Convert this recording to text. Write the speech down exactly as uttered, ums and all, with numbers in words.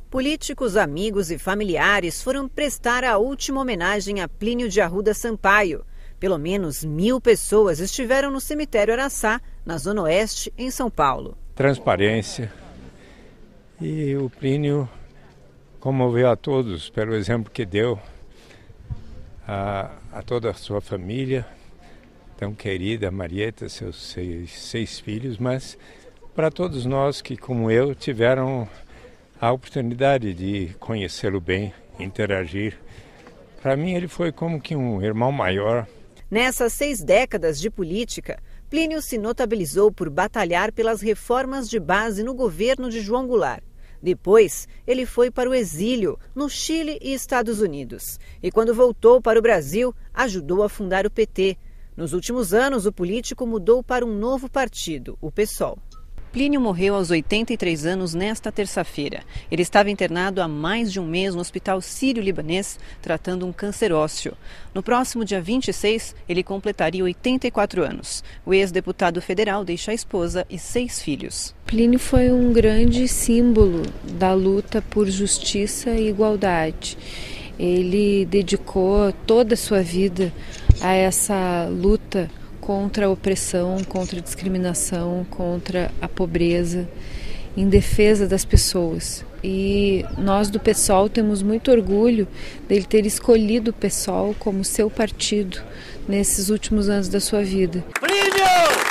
Políticos, amigos e familiares foram prestar a última homenagem a Plínio de Arruda Sampaio. Pelo menos mil pessoas estiveram no cemitério Araçá, na Zona Oeste, em São Paulo. Transparência. E o Plínio comoveu a todos pelo exemplo que deu a, a toda a sua família, tão querida, Marieta, seus seis, seis filhos, mas para todos nós que, como eu, tiveram a oportunidade de conhecê-lo bem, interagir. Para mim ele foi como que um irmão maior. Nessas seis décadas de política, Plínio se notabilizou por batalhar pelas reformas de base no governo de João Goulart. Depois, ele foi para o exílio, no Chile e Estados Unidos. E quando voltou para o Brasil, ajudou a fundar o P T. Nos últimos anos, o político mudou para um novo partido, o PSOL. Plínio morreu aos oitenta e três anos nesta terça-feira. Ele estava internado há mais de um mês no Hospital Sírio-Libanês, tratando um câncer ósseo. No próximo dia vinte e seis, ele completaria oitenta e quatro anos. O ex-deputado federal deixa a esposa e seis filhos. Plínio foi um grande símbolo da luta por justiça e igualdade. Ele dedicou toda a sua vida a essa luta contra a opressão, contra a discriminação, contra a pobreza, em defesa das pessoas. E nós do PSOL temos muito orgulho dele ter escolhido o PSOL como seu partido nesses últimos anos da sua vida. Plínio!